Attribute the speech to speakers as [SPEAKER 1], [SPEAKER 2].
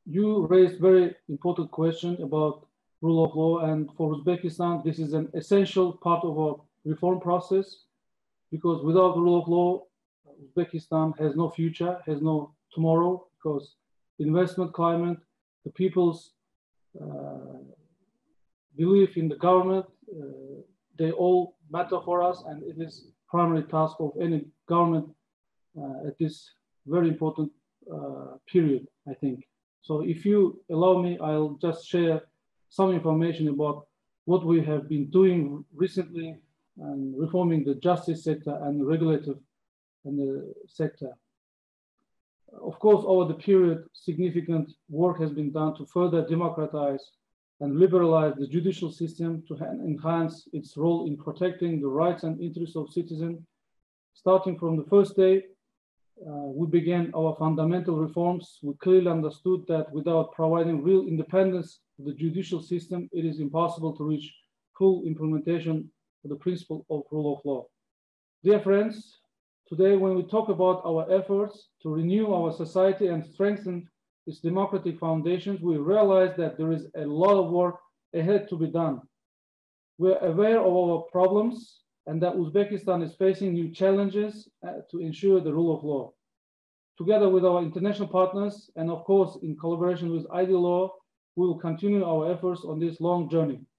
[SPEAKER 1] you raised very important question about rule of law, and for Uzbekistan, this is an essential part of our reform process, because without the rule of law, Uzbekistan has no future, has no tomorrow, because investment climate, the people's belief in the government, they all matter for us, and it is primary task of any government at this very important period, I think. So if you allow me, I'll just share some information about what we have been doing recently and reforming the justice sector and the regulative and the sector. Of course, over the period, significant work has been done to further democratize and liberalize the judicial system to enhance its role in protecting the rights and interests of citizens. Starting from the first day, we began our fundamental reforms. We clearly understood that without providing real independence to the judicial system, it is impossible to reach full implementation of the principle of rule of law. Dear friends, today when we talk about our efforts to renew our society and strengthen its democratic foundations, we realize that there is a lot of work ahead to be done. We are aware of our problems and that Uzbekistan is facing new challenges to ensure the rule of law. Together with our international partners, and of course in collaboration with IDLO, we will continue our efforts on this long journey.